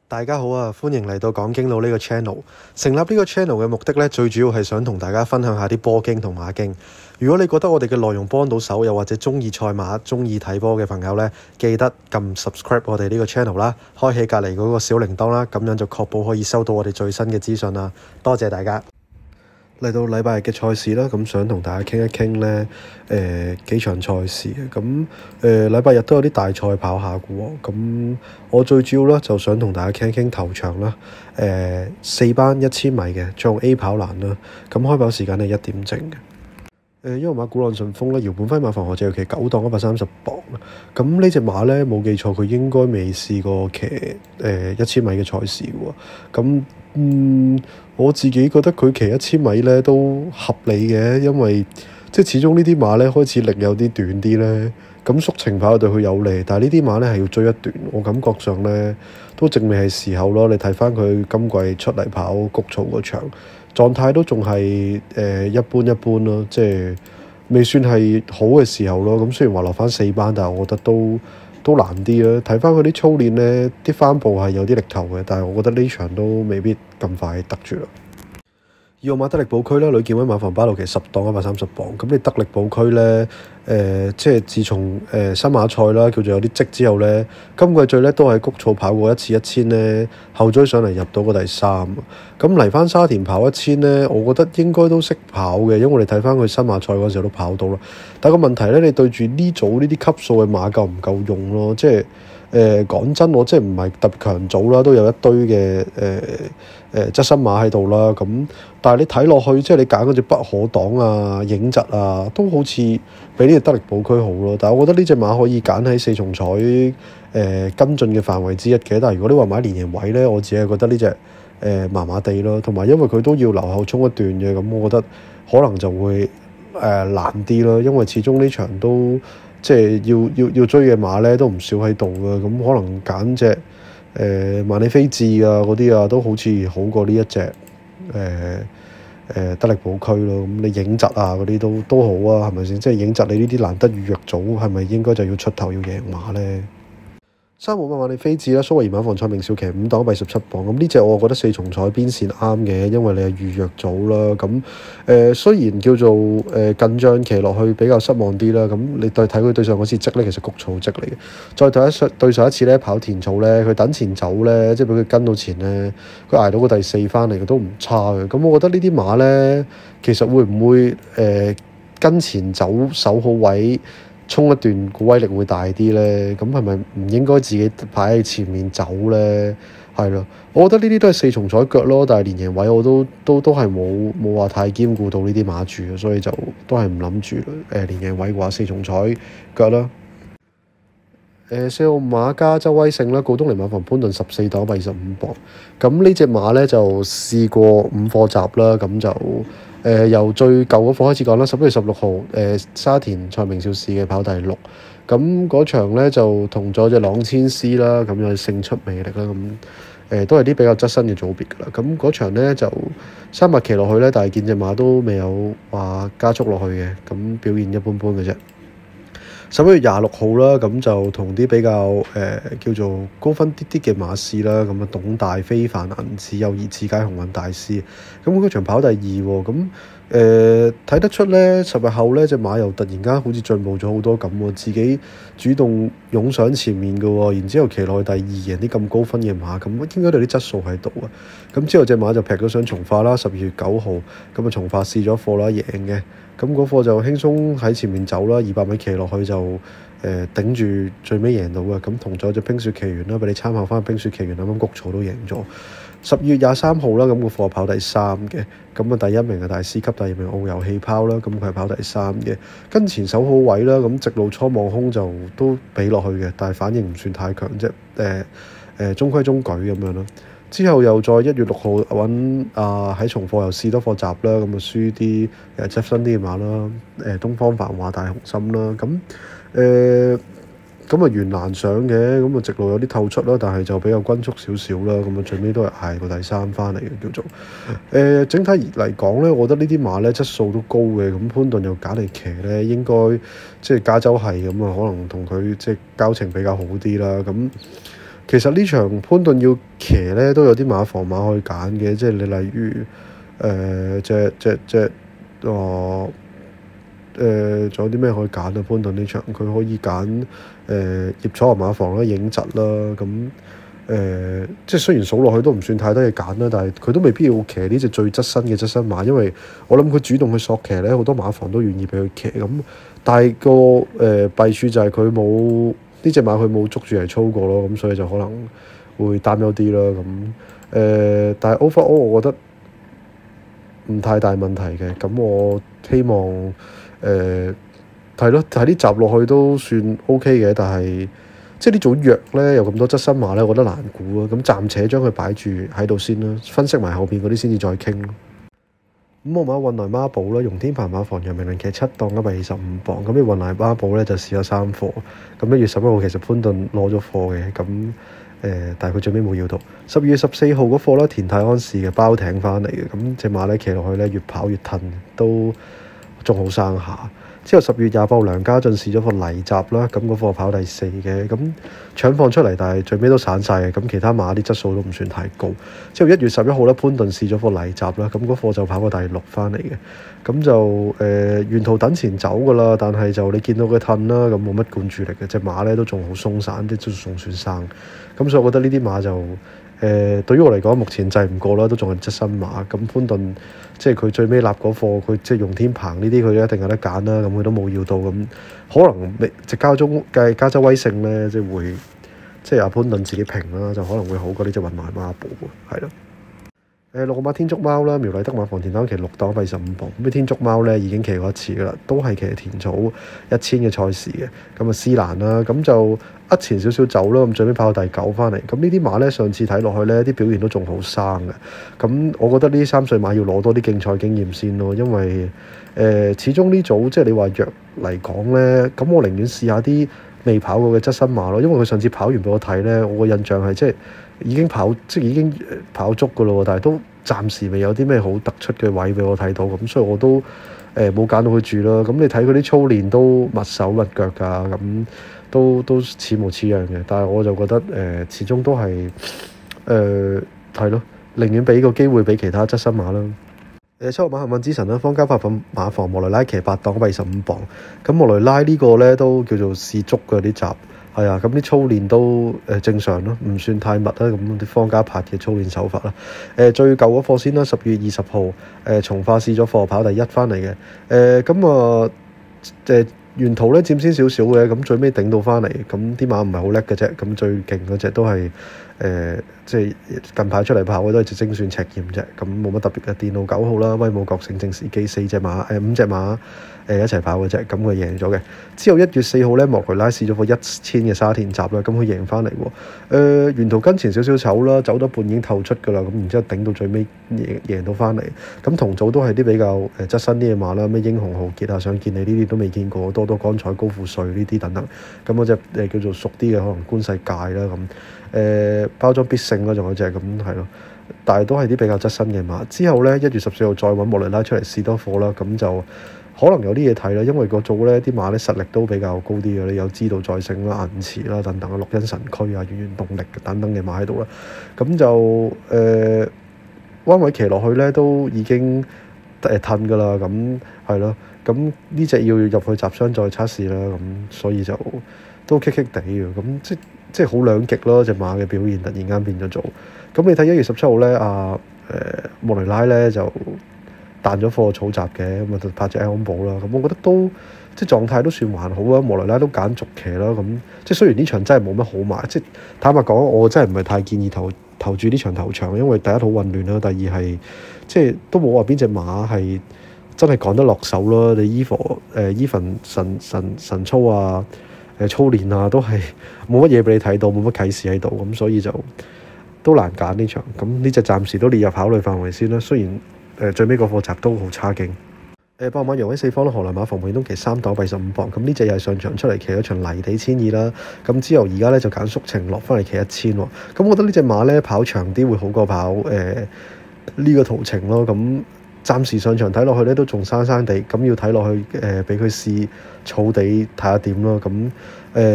大家好啊，歡迎嚟到講經佬呢個 channel。成立呢個 channel 嘅目的呢，最主要係想同大家分享下啲波經同馬經。如果你覺得我哋嘅內容幫到手，又或者中意賽馬、中意睇波嘅朋友呢，記得撳 subscribe 我哋呢個 channel 啦，開啟隔離嗰個小鈴鐺啦，咁樣就確保可以收到我哋最新嘅資訊啦。多謝大家。嚟到禮拜日嘅賽事啦，咁想同大家傾一傾呢幾場賽事嘅。咁禮拜日都有啲大賽跑下嘅喎。咁我最主要咧就想同大家傾一傾頭場啦。4班1000米嘅將 A 跑欄啦。咁開跑時間係1點正嘅。因為馬古朗順風咧，姚本輝馬房何謝耀騎9檔130磅。咁呢隻馬咧冇記錯，佢應該未試過騎1000米嘅賽事嘅喎。咁我自己覺得佢騎1000米咧都合理嘅，因為即係始終呢啲馬咧開始力有啲短啲咧，咁速程跑對佢有利，但係呢啲馬咧係要追一段，我感覺上咧都正未係時候咯。你睇翻佢今季出嚟跑谷草嗰場狀態都仲係一般一般咯，即係未算係好嘅時候咯。咁雖然話落翻4班，但係我覺得都難啲啦。睇翻佢啲操練咧，啲翻步係有啲力頭嘅，但係我覺得呢場都未必咁快得住啦。2號馬德力寶區啦，呂健威馬房巴路騎10檔130磅。咁你德力寶區咧，即係自從新馬賽啦叫做有啲積之後咧，今季最叻都係谷草跑過一次1000咧，後追上嚟入到個第3。咁嚟翻沙田跑1000咧，我覺得應該都識跑嘅，因為我哋睇翻佢新馬賽嗰時候都跑到啦。但係個問題咧，你對住呢組呢啲級數嘅馬夠唔夠用咯？即係講真，我即係唔係特別強組啦，都有一堆嘅側身馬喺度啦。咁但係你睇落去，即係你揀嗰隻不可擋啊、影疾啊，都好似比呢隻德力寶區好咯。但係我覺得呢隻馬可以揀喺4重彩跟進嘅範圍之一嘅。但係如果你話買連贏位咧，我自己係覺得呢隻麻麻地咯。同埋因為佢都要留後衝一段嘅，咁我覺得可能就會難啲咯。因為始終呢場都即係要追嘅馬咧都唔少喺度嘅，咁可能揀隻萬里飛智啊嗰啲啊都好似好過呢一隻德力寶區咯。咁你影疾啊嗰啲都好啊，係咪先？即係影疾你呢啲難得預約組，係咪應該就要出頭要贏馬咧？3號馬萬里飛智啦，蘇維爾馬房蔡明少騎5檔117磅。咁呢隻我覺得4重彩邊線啱嘅，因為你係預約組啦。咁雖然叫做近仗騎落去比較失望啲啦。咁你睇佢對上嗰次積咧，其實谷草積嚟嘅。再對上一次咧跑田草咧，佢等前走咧，即係俾佢跟到前咧，佢捱到個第4翻嚟，都唔差嘅。咁我覺得呢啲馬咧，其實會唔會跟前走守好位？衝一段個威力會大啲咧，咁係咪唔應該自己排喺前面走咧？係咯，我覺得呢啲都係4重彩腳咯，但係連贏位我都係冇話太兼顧到呢啲馬住，所以就都係唔諗住連贏位嘅話4重彩腳啦。4號馬加州威勝啦，告東尼馬房潘頓14檔125磅。咁呢隻馬咧就試過5課集啦，咁就由最舊嗰課開始講啦。11月16號沙田蔡明少試嘅跑第6。咁嗰場咧就同咗隻朗千絲啦，咁有勝出魅力啦。咁都係啲比較側身嘅組別㗎啦。咁嗰場咧就3馬騎落去咧，但係見隻馬都未有話加速落去嘅，咁表現一般般嘅啫。11月26號啦，咁就同啲比較叫做高分啲啲嘅馬試啦，咁啊董大非凡銀子友誼次佳鴻運大師，咁嗰場跑第2喎，咁睇得出咧10日後咧隻馬又突然間好似進步咗好多咁喎，自己主動湧上前面嘅喎，然之後騎落去第2贏啲咁高分嘅馬，咁應該都有啲質素喺度啊。咁之後隻馬就劈咗上從化啦，12月9號咁啊從化試咗貨啦，贏嘅。咁嗰課就輕鬆喺前面走啦，200米騎落去就頂住最尾贏到嘅。咁同咗隻冰雪奇緣啦，俾你參考翻冰雪奇緣，啱谷草都贏咗。10月23號啦，咁個課跑第3嘅，咁啊第1名係大師級，第2名澳遊氣泡啦，咁佢係跑第3嘅，跟前守好位啦，咁直路初望空就都俾落去嘅，但係反應唔算太強啫，中規中矩咁樣咯。之後又再1月6號揾喺重課又試多課集啦，咁啊輸啲側身啲嘅馬啦，東方繁華大雄心啦，咁啊原難上嘅，咁啊直路有啲透出啦，但係就比較均速少少啦，咁啊最尾都係捱個第3翻嚟嘅叫做。整體嚟講咧，我覺得呢啲馬咧質素都高嘅，咁潘頓又揀嚟騎咧，應該即係加州係咁啊，可能同佢即係交情比較好啲啦，咁。 其實呢場潘頓要騎咧都有啲馬房馬可以揀嘅，即係你例如仲有啲咩可以揀啊？潘頓呢場佢可以揀葉楚華馬房啦、影疾啦，咁即係雖然數落去都唔算太多嘢揀啦，但係佢都未必要騎呢隻最側身嘅側身馬，因為我諗佢主動去索騎咧，好多馬房都願意俾佢騎咁。但係個弊處就係佢冇呢隻馬，佢冇捉住嚟操過咯，咁所以就可能會擔憂啲啦。咁但係 overall 我覺得唔太大問題嘅。咁我希望係咯，睇啲集落去都算 OK 嘅，但係即係呢組弱咧，有咁多側身馬咧，我覺得難估啊。咁暫且將佢擺住喺度先啦，分析埋後邊嗰啲先至再傾。咁我買運來孖寶啦，容天鵬馬房楊明麟騎7檔125磅，咁你運來孖寶咧就試咗3課，咁1月11號其實潘頓攞咗貨嘅，咁但係佢最尾冇要到。12月14號嗰課啦，田泰安士嘅包艇翻嚟嘅，咁隻馬咧騎落去咧越跑越褪，都仲好生下。之後10月28號梁家俊試咗課泥閘啦，咁嗰課跑第4嘅，咁搶放出嚟，但係最尾都散晒嘅，咁其他馬啲質素都唔算太高。之後1月11號咧，潘頓試咗課泥閘啦，咁嗰課就跑過第6翻嚟嘅，咁就沿途等前走噶啦，但係就你見到佢褪啦，咁冇乜灌注力嘅，隻馬咧都仲好鬆散，啲都仲算生，咁所以我覺得呢啲馬就對於我嚟講，目前制唔過啦，都仲係側身馬。咁潘頓即係佢最尾立嗰課，佢即係容天鵬呢啲，佢一定有得揀啦。咁佢都冇要到，咁可能隻加州威勝咧，即係會即係阿潘頓自己評啦，就可能會好過呢隻運來孖寶喎，係咯。六個馬天竺貓啦，苗禮德馬房田單騎6檔125磅，咁啲天竺貓咧已經騎過一次噶啦，都係騎田草1000嘅賽事嘅，咁啊斯蘭啦，咁就前少少走啦，咁最尾跑到第9翻嚟，咁呢啲馬咧上次睇落去咧啲表現都仲好生嘅，咁我覺得呢3歲馬要攞多啲競賽經驗先咯，因為始終呢組即係你話弱嚟講咧，咁我寧願試下啲未跑過嘅側身馬咯，因為佢上次跑完俾我睇咧，我個印象係即係已經跑足噶咯，但係都暫時未有啲咩好突出嘅位俾我睇到，咁所以我都冇揀到佢住啦。咁你睇佢啲操練都密手密腳㗎，咁都似模似樣嘅。但係我就覺得始終都係係咯，寧願俾個機會俾其他側身馬啦。7號馬幸運之神啦，方家發奮馬房莫雷拉騎8檔125磅，咁莫雷拉呢個咧都叫做試足嘅啲集。係啊，咁啲操練都正常咯，唔算太密啦。咁啲方家柏嘅操練手法啦。最舊嗰課先啦，10月20號從化試咗課跑第1翻嚟嘅。咁沿途咧佔先少少嘅，咁最尾頂到翻嚟，咁啲馬唔係好叻嘅啫。咁最勁嗰隻都係即係近排出嚟跑嘅都係隻精選赤焰啫。咁冇乜特別嘅。電路9號啦，威武國勝正時機5隻馬一齊跑嘅啫。咁佢贏咗嘅。之後1月4號咧，莫雷拉試咗課1000嘅沙田集啦，咁佢贏翻嚟喎。沿途跟前少少走啦，走到半已經透出㗎啦。咁然之後頂到最尾贏到翻嚟。咁同組都係啲比較側身啲嘅馬啦，咩英雄豪傑啊、想見你呢啲都未見過，多光彩高富帥呢啲等等。咁嗰隻叫做熟啲嘅可能觀世界啦咁。包裝必勝啦，仲有隻咁係咯。但係都係啲比較側身嘅馬。之後咧1月14號再揾莫雷拉出嚟試多課啦，咁就可能有啲嘢睇啦，因為個組咧啲馬咧實力都比較高啲嘅，你有知道再勝啦、銀池啦等等啊、綠茵神驅啊、源源動力等等嘅馬喺度啦，咁就彎位騎落去咧都已經褪㗎啦，咁係咯，咁呢隻要入去集商再測試啦，咁所以就都棘棘地嘅，咁即係好兩極咯，隻馬嘅表現突然間變咗做，咁你睇1月17號咧莫雷拉咧就彈咗課草集嘅，咁就拍隻 L 寶啦。咁我覺得都即係狀態都算還好啊。莫雷拉都揀續騎啦。咁即係雖然呢場真係冇乜好買，即係坦白講，我真係唔係太建議投注呢場頭場，因為第一好混亂啦，第二係即係都冇話邊隻馬係真係趕得落手咯。你Even神操啊、操練啊，都係冇乜嘢俾你睇到，冇乜啟示喺度，咁所以就都難揀呢場。咁呢隻暫時都列入考慮範圍先啦。雖然最尾個課集都好差勁。8號馬楊威四方啦，河南馬房梅東騎3檔85磅，咁呢隻又係上場出嚟騎咗場泥地1000啦。咁之後而家咧就揀宿情落翻嚟騎1000喎。咁我覺得呢隻馬咧跑長啲會好過跑呢個途程咯。咁暫時上場睇落去咧都仲生生地，咁要睇落去俾佢試草地睇下點咯。咁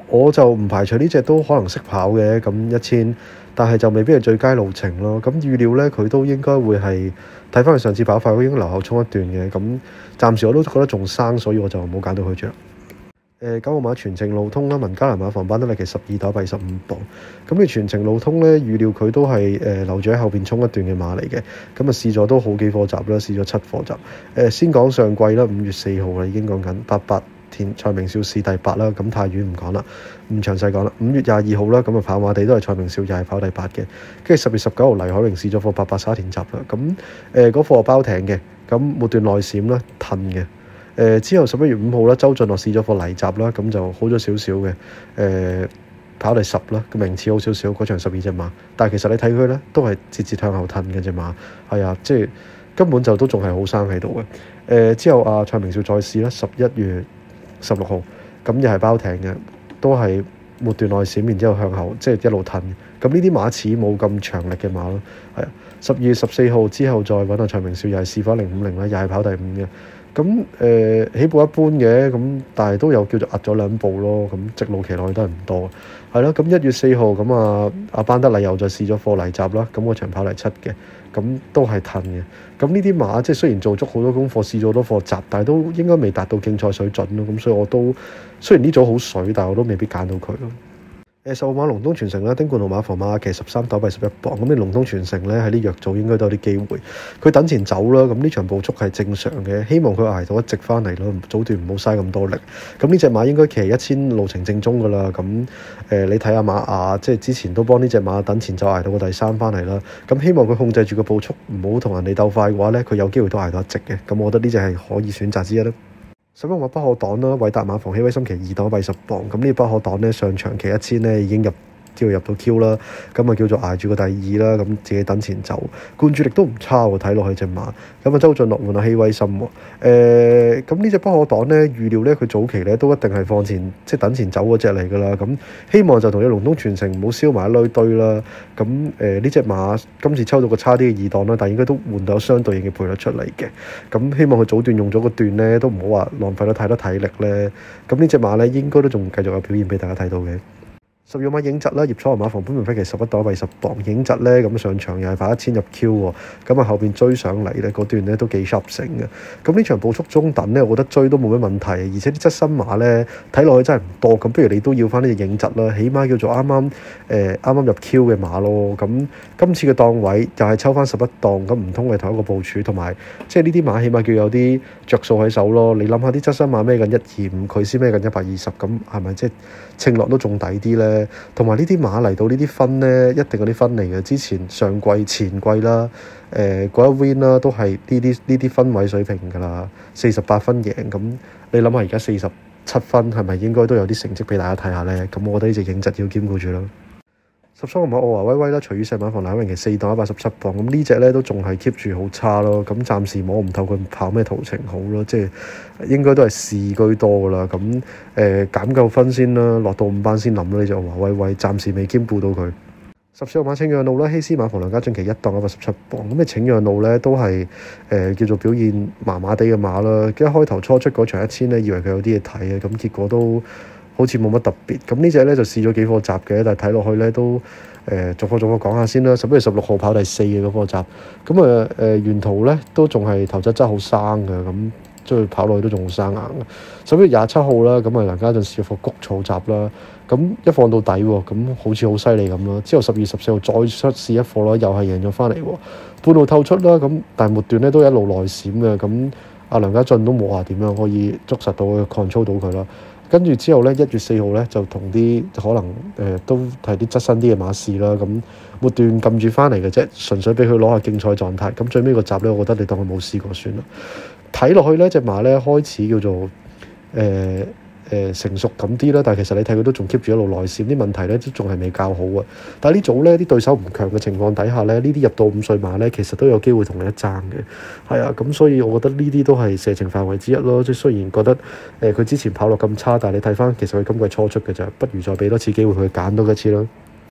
我就唔排除呢隻都可能識跑嘅，咁1000，但係就未必係最佳路程咯。咁預料呢，佢都應該會係睇翻佢上次跑法，佢應該留後衝一段嘅。咁暫時我都覺得仲生，所以我就冇揀到佢著。9號馬全程路通啦，文嘉蘭馬房班得力嘅12到125磅。咁你全程路通呢，預料佢都係留住喺後邊衝一段嘅馬嚟嘅。咁啊試咗都好幾課集啦，試咗7課集。先講上季啦，5月4號啦，已經講緊88田蔡明少試第8啦。咁太遠唔講啦，唔詳細講啦。5月22號啦，咁啊跑馬地都係蔡明少又係跑第8嘅。跟住10月19號黎海榮試咗課88沙田集啦。咁嗰課包艇嘅，咁末段內閃啦，褪嘅。之後11月5號啦，周俊樂試咗課泥閘啦，咁就好咗少少嘅。跑第10啦，個名次好少少，嗰場12隻馬，但係其實你睇佢咧都係節向後褪嘅隻馬，係啊，即係根本就都仲係好生喺度嘅。之後蔡明少再試啦，11月16號，咁又係包艇嘅，都係末段內閃，然之後向後即係一路褪。咁呢啲馬似冇咁長力嘅馬咯，係啊。12月14號之後再揾蔡明少，又係試翻050啦，又係跑第5嘅。咁起步一般嘅，咁但係都有叫做壓咗2步咯。咁直路騎落去都係唔多，係咯。咁1月4號咁阿班德禮又再試咗課泥閘啦，咁個場跑嚟7嘅，咁都係褪嘅。咁呢啲馬即係雖然做足好多功課，試咗好多課集，但係都應該未達到競賽水準咯。咁所以我都雖然呢組好水，但係我都未必揀到佢咯。10號馬龍東傳承啦，丁冠豪馬房馬騎13斗11磅，咁你龍東傳承咧喺啲弱組應該都有啲機會。佢等前走啦，咁呢場步速係正常嘅，希望佢捱到一直翻嚟咯，早段唔好嘥咁多力。咁呢隻馬應該騎1000路程正宗噶啦，咁你睇下馬雅，即係之前都幫呢隻馬等前走捱到個第3翻嚟啦。咁希望佢控制住個步速，唔好同人哋鬥快嘅話咧，佢有機會都捱到一直嘅。咁我覺得呢隻係可以選擇之一啦。11號馬不可擋啦，偉達馬房希威森騎2斗20磅，咁呢不可擋咧上場騎1000咧已經入到 Q 啦，咁叫做捱住個第2啦，咁自己等前走，灌注力都唔差喎，睇落去隻馬。咁周俊樂換阿希威森喎，咁呢隻不可擋咧預料咧佢早期咧都一定係放前即係等前走嗰隻嚟㗎啦，咁希望就同隻龍東傳承唔好燒埋一堆啦。咁呢隻馬今次抽到個差啲嘅2檔啦，但係應該都換到相對應嘅賠率出嚟嘅。咁希望佢早段用咗個段咧都唔好話浪費咗太多體力咧。咁呢隻馬咧應該都仲繼續有表現俾大家睇到嘅。12號馬影疾啦，葉楚華馬房潘文輝騎11斗20磅，影疾咧咁上場又係跑1000入 Q 喎，咁後邊追上嚟咧嗰段咧都幾 sharp 成嘅。咁呢場步速中等咧，我覺得追都冇咩問題，而且啲側身馬咧睇落去真係唔多，咁不如你都要翻呢隻影疾啦，起碼叫做啱啱入 Q 嘅馬咯。咁今次嘅檔位又係抽翻11檔，咁唔通係同一個部署，同埋即係呢啲馬起碼叫有啲着數喺手咯。你諗下啲側身馬孭緊125，佢先孭緊120，咁係咪即係稱落都仲抵啲咧？同埋呢啲馬嚟到呢啲分呢，一定有啲分嚟嘅。之前上季、前季啦，嗰一 win 啦，都係呢啲分位水平㗎啦，48分贏。咁你諗下而家47分，係咪應該都有啲成績俾大家睇下呢？咁我覺得呢隻影疾要兼顧住啦。13號馬奧華威威啦，隨於世馬房梁永琪4檔187磅，咁呢隻咧都仲係 keep 住好差咯。咁暫時摸唔透佢跑咩途程好咯，即係應該都係試居多噶啦。咁減夠分先啦，落到5班先諗啦。呢隻奧華威威暫時未兼顧到佢。14號馬請讓路啦，希斯馬房梁家俊騎1檔117磅，咁你請讓路咧都係叫做表現麻麻地嘅馬啦。一開頭初出嗰場1000咧，以為佢有啲嘢睇嘅，咁結果都好似冇乜特別。咁呢隻咧就試咗幾課集嘅，但係睇落去咧都逐課講下先啦。11月16號跑第4嘅嗰課集，咁沿途咧都仲係頭質好生嘅，咁即係跑落去都仲好生硬嘅。11月27號啦，咁梁家俊試咗課谷草集啦，咁一放到底喎，咁好似好犀利咁咯。之後12月14號再出試一課啦，又係贏咗翻嚟喎，半路透出啦，咁但係末段咧都一路內閃嘅，咁梁家俊都冇話點樣可以捉實到佢 control 到佢啦。跟住之後咧，1月4號咧就同啲可能都係啲側身啲嘅馬試啦，咁末段撳住翻嚟嘅啫，純粹俾佢攞下競賽狀態。咁最尾個集咧，我覺得你當佢冇試過算啦。睇落去咧，隻馬咧開始叫做成熟咁啲啦，但係其實你睇佢都仲 keep 住一路內閃，啲問題咧都仲係未教好啊。但係呢組咧啲對手唔強嘅情況底下咧，呢啲入到5歲馬咧，其實都有機會同你一爭嘅。係啊，咁所以我覺得呢啲都係射程範圍之一咯。即係雖然覺得佢之前跑落咁差，但係你睇翻其實佢今季初出嘅咋，不如再俾多次機會佢揀多一次咯。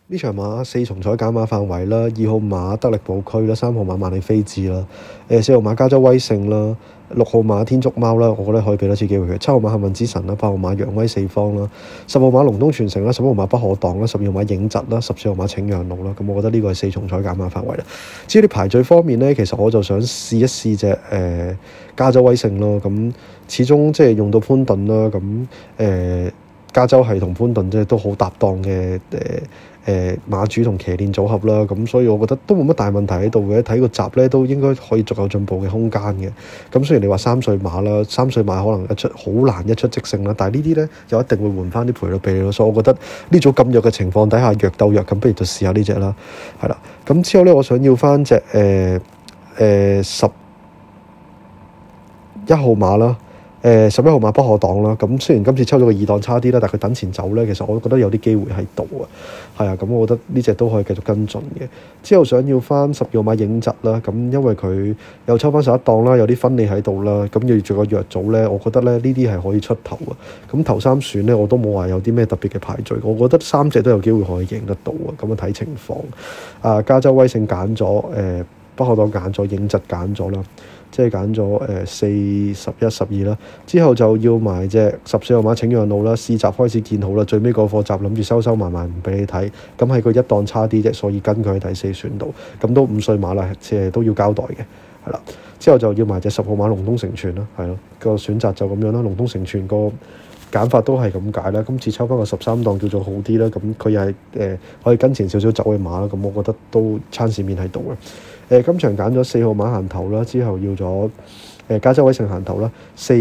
呢場馬4重彩減碼範圍啦，2號馬得力寶區啦，3號馬萬里飛智啦，4號馬加州威勝啦，6號馬天竺貓啦，我覺得可以俾多次機會佢。7號馬幸運之神啦，8號馬揚威四方啦，10號馬龍東傳承啦，11號馬不可擋啦，12號馬影疾啦，14號馬請讓路啦。咁我覺得呢個係4重彩減碼範圍啦。至於啲排序方面呢，其實我就想試一試隻加州威勝咯。咁始終即係用到潘頓啦，咁加州係同潘頓即係都好搭檔嘅馬主同騎練組合啦，咁所以我覺得都冇乜大問題喺度嘅。睇個集咧都應該可以逐有進步嘅空間嘅。咁雖然你話3歲馬啦，3歲馬可能好難一出即勝啦，但係呢啲咧又一定會換翻啲賠率俾你咯。所以我覺得呢組咁弱嘅情況底下，弱鬥弱，咁不如就試下呢隻啦，係啦。咁之後咧，我想要翻隻11號馬啦。11號馬不可擋啦，咁雖然今次抽咗個2檔差啲啦，但係佢等前走咧，其實我覺得有啲機會喺度啊，係啊，咁我覺得呢隻都可以繼續跟進嘅。之後想要翻12號馬影疾啦，咁因為佢又抽翻11檔啦，有啲分利喺度啦，咁要做個弱組咧，我覺得咧呢啲係可以出頭啊。咁頭3選咧我都冇話有啲咩特別嘅排序，我覺得3隻都有機會可以贏得到啊，咁啊睇情況。加州威勝揀咗，不可擋揀咗，影疾揀咗啦。即係揀咗4、11、12啦，之後就要埋隻14號馬請讓路啦，試閘開始見好啦，最尾嗰課閘諗住收埋唔俾你睇，咁係個1檔差啲啫，所以跟佢喺第4選度，咁都5歲馬啦，即係都要交代嘅，係啦。之後就要埋隻10號馬龍東成全啦，係咯，個選擇就咁樣啦，龍東成全個揀法都係咁解啦。今次抽翻個13檔叫做好啲啦，咁佢又係可以跟前少少走嘅馬啦，咁我覺得都撐市面喺度嘅。今場揀咗4號馬行頭啦，之後要咗加州威勝行頭啦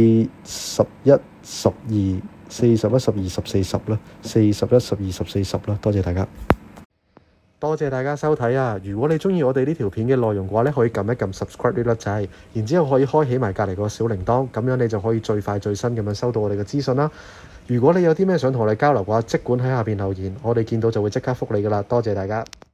，4、11、12、4、11、12、14、10啦，4、11、12、14、10啦，多謝大家。多謝大家收睇啊！如果你中意我哋呢條片嘅內容嘅話咧，可以撳一撳 subscribe 呢粒掣，然之後可以開啟埋隔離個小鈴鐺，咁樣你就可以最快最新咁樣收到我哋嘅資訊啦。如果你有啲咩想同我哋交流嘅話，即管喺下邊留言，我哋見到就會即刻覆你噶啦。多謝大家。